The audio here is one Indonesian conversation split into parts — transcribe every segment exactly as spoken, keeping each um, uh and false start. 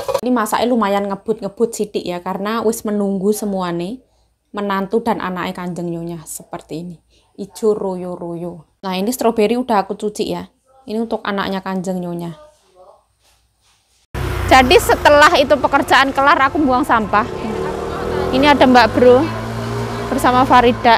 Ini masaknya lumayan ngebut-ngebut sidik ya, karena wis menunggu semua nih menantu dan anaknya Kanjeng Nyonya seperti ini. Ijo royo-royo. Nah, ini stroberi udah aku cuci ya. Ini untuk anaknya Kanjeng Nyonya. Jadi setelah itu pekerjaan kelar, aku buang sampah. Ini ada Mbak Bro bersama Farida.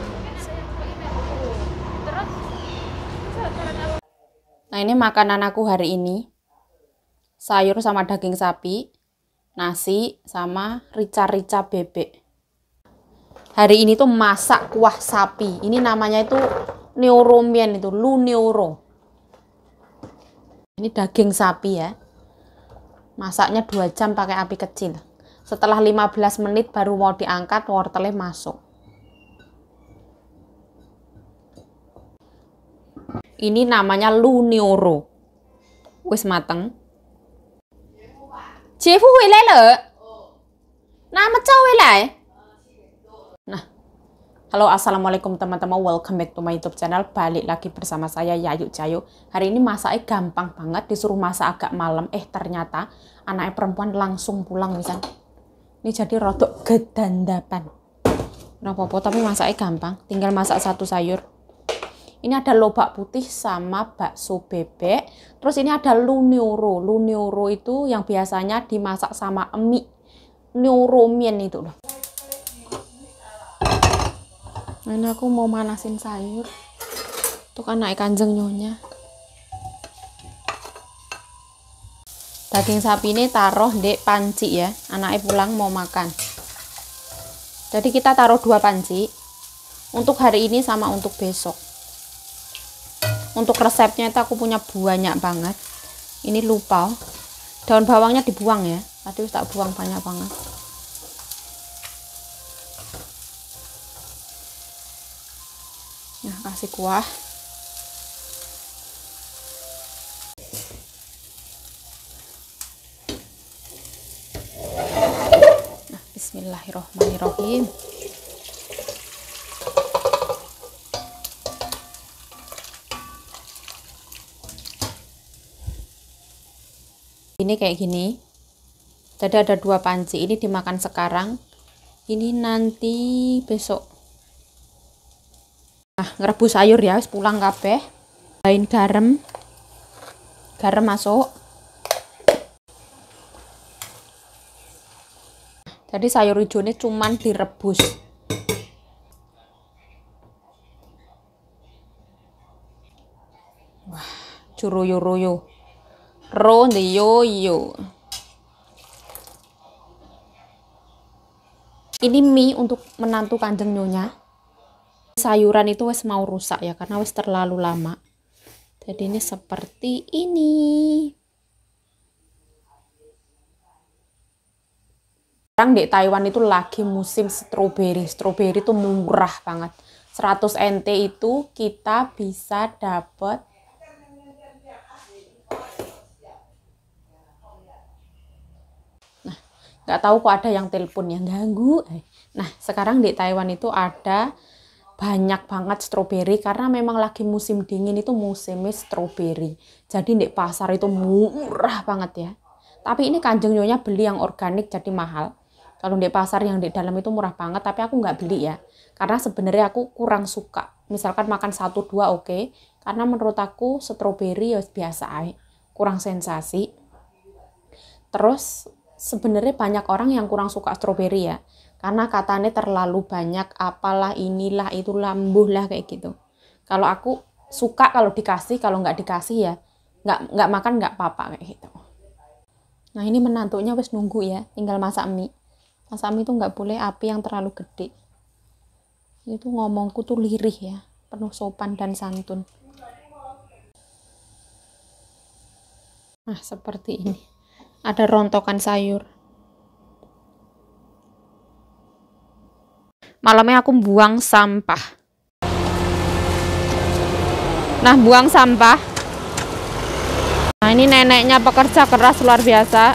Nah, ini makanan aku hari ini. Sayur sama daging sapi, nasi sama rica-rica bebek. Hari ini tuh masak kuah sapi. Ini namanya itu neuromien itu, lu neuro. Ini daging sapi ya. Masaknya dua jam pakai api kecil. Setelah lima belas menit baru mau diangkat, wortelnya masuk. Ini namanya lu neuro. Wis mateng. Jefu weilai le. Nama cao weilai. Nah, halo assalamualaikum teman-teman, welcome back to my YouTube channel. Balik lagi bersama saya Yayu Cayo. Hari ini masaknya gampang banget, disuruh masak agak malam. Eh ternyata anaknya perempuan langsung pulang misal. Ini jadi rodok gedandapan. Nggak apa-apa, tapi masaknya gampang. Tinggal masak satu sayur. Ini ada lobak putih sama bakso bebek. Terus ini ada lu neuro. Lu neuro itu yang biasanya dimasak sama mie. Neuromien itu loh. Nah, ini aku mau manasin sayur. Untuk anak Kanjeng Nyonya. Daging sapi ini taruh di panci ya. Anaknya pulang mau makan. Jadi kita taruh dua panci. Untuk hari ini sama untuk besok. Untuk resepnya itu aku punya banyak banget. Ini lupa. Daun bawangnya dibuang ya. Tadi tak buang banyak banget. Nah, kasih kuah. Nah, bismillahirrohmanirrohim. Ini kayak gini. Jadi ada dua panci. Ini dimakan sekarang. Ini nanti besok. Nah, ngerebus sayur ya, pulang kabeh. Lain garam. Garam masuk. Jadi sayur hijau ini cuman direbus. Wah, curoyo-royo. Ronde yo-yo. Ini mie untuk menantu Kanjeng Nyonya. Sayuran itu wes mau rusak ya, karena wes terlalu lama. Jadi ini seperti ini. Sekarang di Taiwan itu lagi musim stroberi. Stroberi itu murah banget. seratus N T itu kita bisa dapat nggak tahu kok ada yang telepon yang ganggu. Nah, sekarang di Taiwan itu ada banyak banget stroberi karena memang lagi musim dingin, itu musimnya stroberi. Jadi di pasar itu murah banget ya. Tapi ini Kanjeng Nyonya beli yang organik jadi mahal. Kalau di pasar yang di dalam itu murah banget, tapi aku nggak beli ya. Karena sebenarnya aku kurang suka. Misalkan makan satu dua oke, okay. Karena menurut aku stroberi ya biasa aja, kurang sensasi. Terus sebenarnya banyak orang yang kurang suka stroberi ya, karena katanya terlalu banyak apalah inilah itulah mbuh lah kayak gitu. Kalau aku suka kalau dikasih, kalau nggak dikasih ya nggak nggak makan nggak apa-apa kayak gitu. Nah, ini menantunya wes nunggu ya, tinggal masak mie. Masak mie itu nggak boleh api yang terlalu gede. Itu ngomongku tuh lirih ya, penuh sopan dan santun. Nah, seperti ini. Ada rontokan sayur. Malamnya aku buang sampah. Nah, buang sampah. Nah, ini neneknya pekerja keras luar biasa.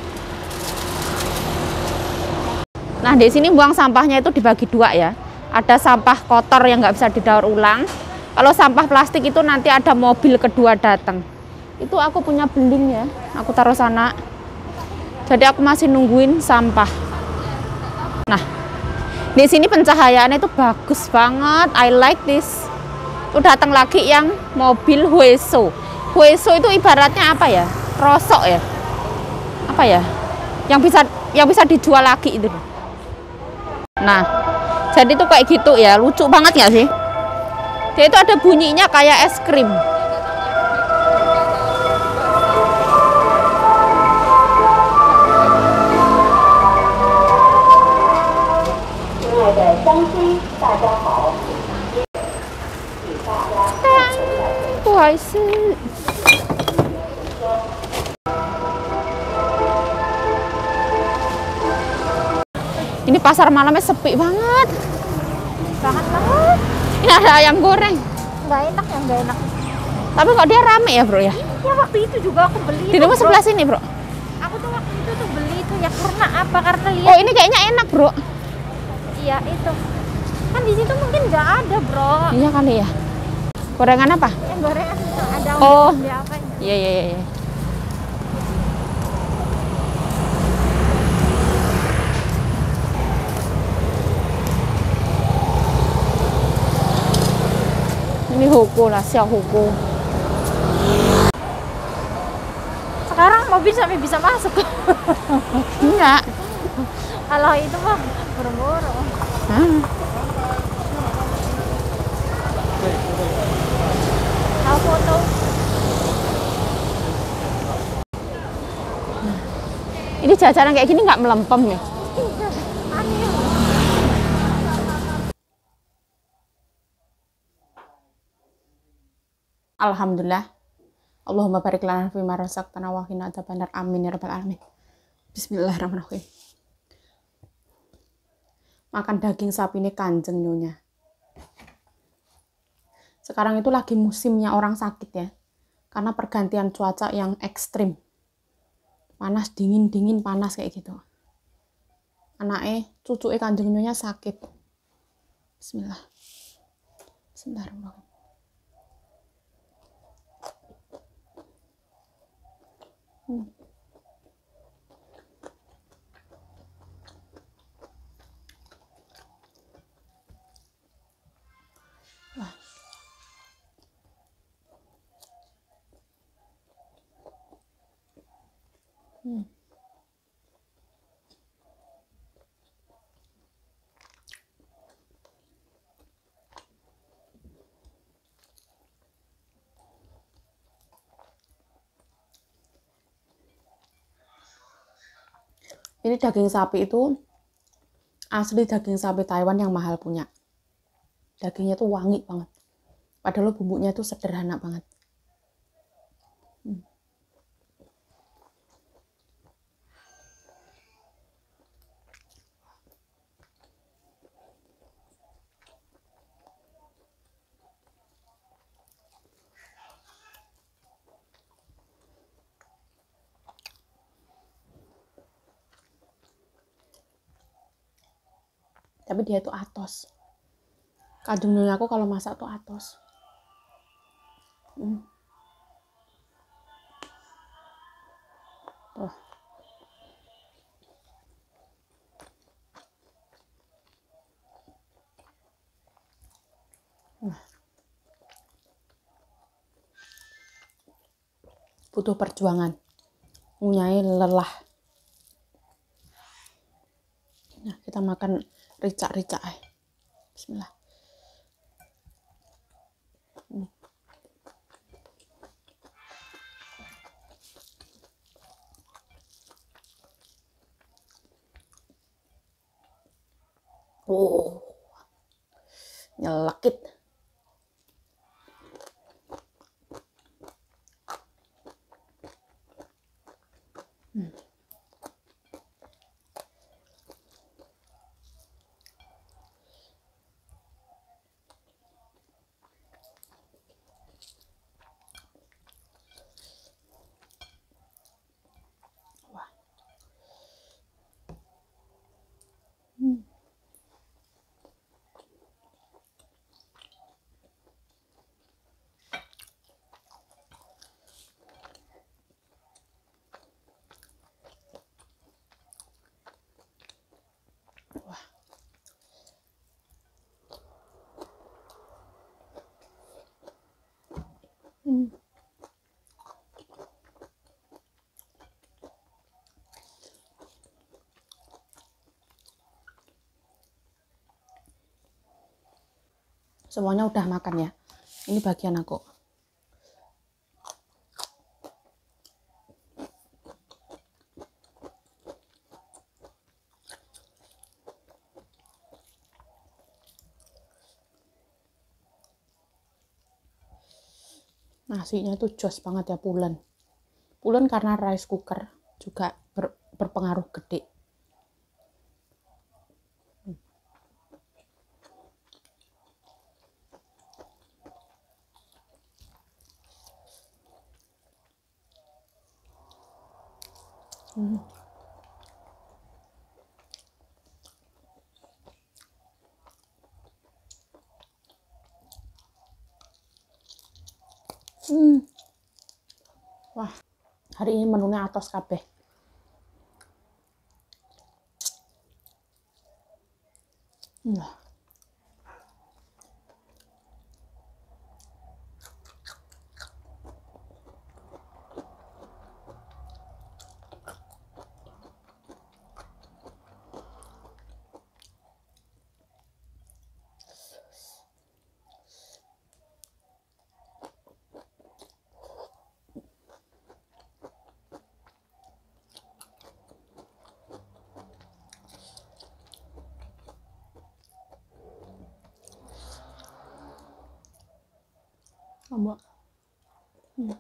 Nah, di sini buang sampahnya itu dibagi dua ya. Ada sampah kotor yang nggak bisa didaur ulang. Kalau sampah plastik itu nanti ada mobil kedua datang. Itu aku punya beling ya. Aku taruh sana. Jadi aku masih nungguin sampah. Nah, di sini pencahayaannya itu bagus banget. I like this. Tuh datang lagi yang mobil Hueso. Hueso itu ibaratnya apa ya? Rosok ya? Apa ya? Yang bisa yang bisa dijual lagi itu. Nah, jadi tuh kayak gitu ya. Lucu banget nggak sih? Dia itu ada bunyinya kayak es krim. Ini pasar malamnya sepi banget. Banget banget. Ini ada ayam goreng. Nggak enak ya, nggak enak. Tapi kok dia rame ya, Bro ya? Ya waktu itu juga aku beli. Di rumah sebelah sini, Bro. Aku tuh waktu itu tuh beli itu ya karena apa? Karena lihat. Oh, ini kayaknya enak, Bro. Iya, itu. Kan di situ mungkin nggak ada, Bro. Iya kali ya. Gorengan apa? Yang gorengan ada Oh. beli apa ya? Iya, iya, iya, iya. Ini huku lah, siap huku. Sekarang mobil sampai bisa masuk. Enggak. Kalau itu mah buru-buru. Hah? Mau foto. Ini jajanan kayak gini nggak melempem ya? Aneh. Alhamdulillah. Allahumma barik lana fi ma razaqtana wa qina adzabannar. Amin ya rabbal alamin. Bismillahirrahmanirrahim. Makan daging sapi ini kanjeng nyonya. Sekarang itu lagi musimnya orang sakit ya. Karena pergantian cuaca yang ekstrim. Panas, dingin, dingin, panas kayak gitu. Anaknya, cucunya kanjeng nyonya sakit. Bismillah. Bismillahirrahmanirrahim. Hmm. Wah. Hmm. Ini daging sapi itu asli daging sapi Taiwan yang mahal punya. Dagingnya tuh wangi banget. Padahal bumbunya tuh sederhana banget. Hmm. Tapi dia tuh atos. Kanjeng nyonya aku kalau masak tuh atos. Hmm. Tuh. Nah. Butuh perjuangan. Ngunyai lelah. Nah, kita makan ricak-ricak. Bismillah. Hmm. Oh, nyelekit. Hmm. Wah. Hmm. Hmm. Semuanya udah makan ya. Ini bagian aku. Nasinya tuh jos banget ya, pulen. Pulen karena rice cooker juga ber, berpengaruh gede. Hmm. Hmm. Wah, hari ini menunya atos kabeh. Nah. Mbak. Hmm.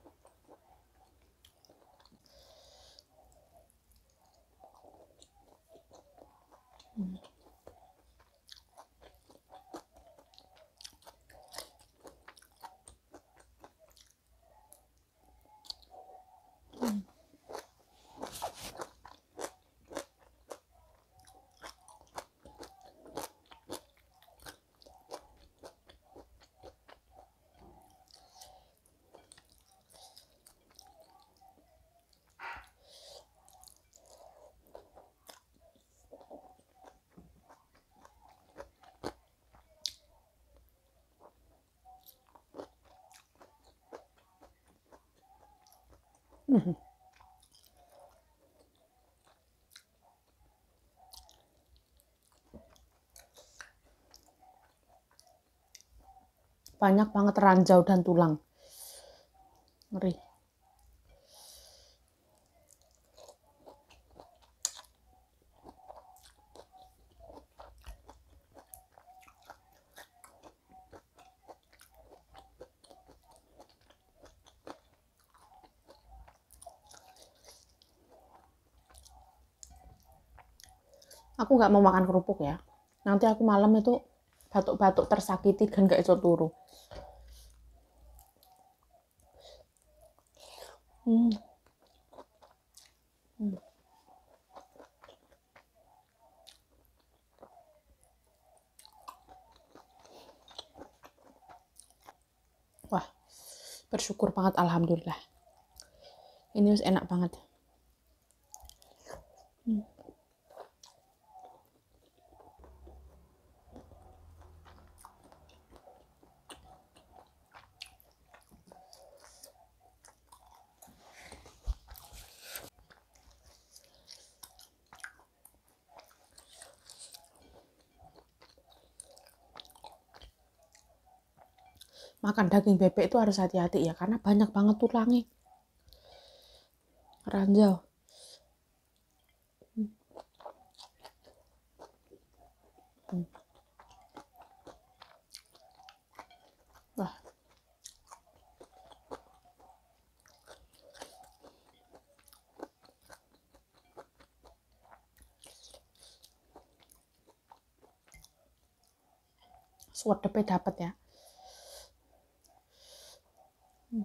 Hmm. Hmm. Hmm. Banyak banget ranjau dan tulang. Ngeri. Aku nggak mau makan kerupuk ya. Nanti aku malam itu batuk-batuk tersakiti dan nggak iso turu. Hmm. Hmm. Wah, bersyukur banget, alhamdulillah. Ini wis enak banget. Hmm. Makan daging bebek itu harus hati-hati ya, karena banyak banget tulangnya. Ranjau. Hmm. Hmm. Wah. Suwedepnya dapet ya. Hmm.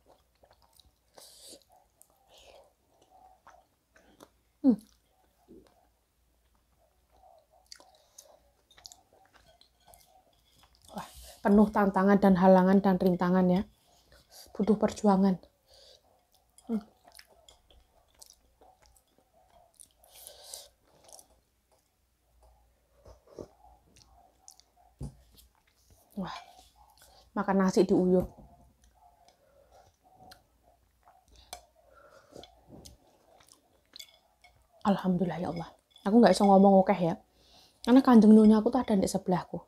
Hmm. penuh tantangan dan halangan dan rintangan ya. Butuh perjuangan. Hmm. Wah, makan nasi diuyup. Alhamdulillah ya Allah. Aku nggak bisa ngomong oke ya. Karena kanjeng nyonya aku tuh ada di sebelahku.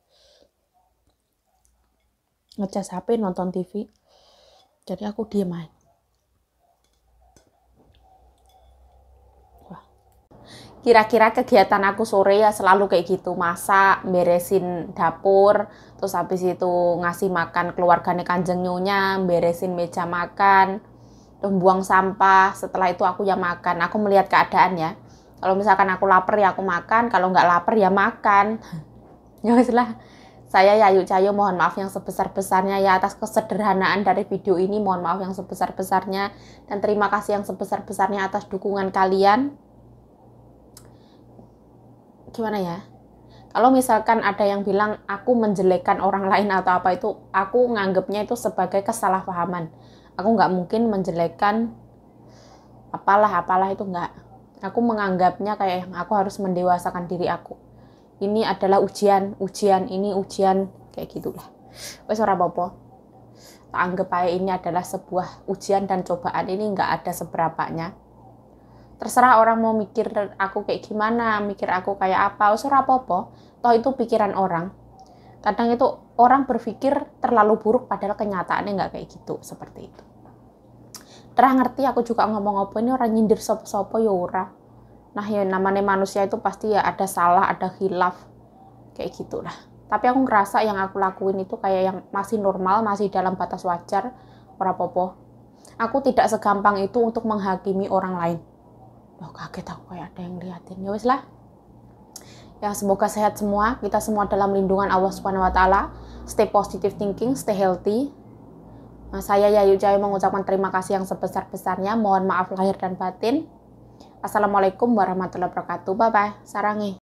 Ngecas H P, nonton T V. Jadi aku diem aja. Wah. Kira-kira kegiatan aku sore ya selalu kayak gitu. Masak, beresin dapur. Terus habis itu ngasih makan keluarganya kanjeng nyonya. Beresin meja makan. Terus buang sampah. Setelah itu aku ya makan. Aku melihat keadaan ya. Kalau misalkan aku lapar ya aku makan, kalau nggak lapar ya makan. Ya wes lah. Saya Yayu Cahyo mohon maaf yang sebesar-besarnya ya atas kesederhanaan dari video ini. Mohon maaf yang sebesar-besarnya. Dan terima kasih yang sebesar-besarnya atas dukungan kalian. Gimana ya? Kalau misalkan ada yang bilang aku menjelekkan orang lain atau apa itu, aku nganggapnya itu sebagai kesalahpahaman. Aku nggak mungkin menjelekkan apalah-apalah itu nggak. Aku menganggapnya kayak yang aku harus mendewasakan diri aku. Ini adalah ujian, ujian ini ujian kayak gitulah. Wes ora apa-apa. Tak anggap aja ini adalah sebuah ujian dan cobaan, ini nggak ada seberapanya. Terserah orang mau mikir aku kayak gimana, mikir aku kayak apa, wes ora apa-apa. Toh itu pikiran orang. Kadang itu orang berpikir terlalu buruk padahal kenyataannya nggak kayak gitu, seperti itu. Terang ngerti aku juga ngomong apa ini orang nyindir sopo-sopo ya ora. Nah ya namanya manusia itu pasti ya ada salah, ada khilaf. Kayak gitulah. Tapi aku ngerasa yang aku lakuin itu kayak yang masih normal, masih dalam batas wajar. Ora apa-apa. Aku tidak segampang itu untuk menghakimi orang lain. Loh kaget aku kayak ada yang liatin. Ya wis lah. Ya semoga sehat semua. Kita semua dalam lindungan Allah Subhanahu wa taala. Stay positive thinking, stay healthy. Nah, saya Yayu Cahyo mengucapkan terima kasih yang sebesar-besarnya. Mohon maaf lahir dan batin. Assalamualaikum warahmatullahi wabarakatuh. Bye-bye. Sarangi.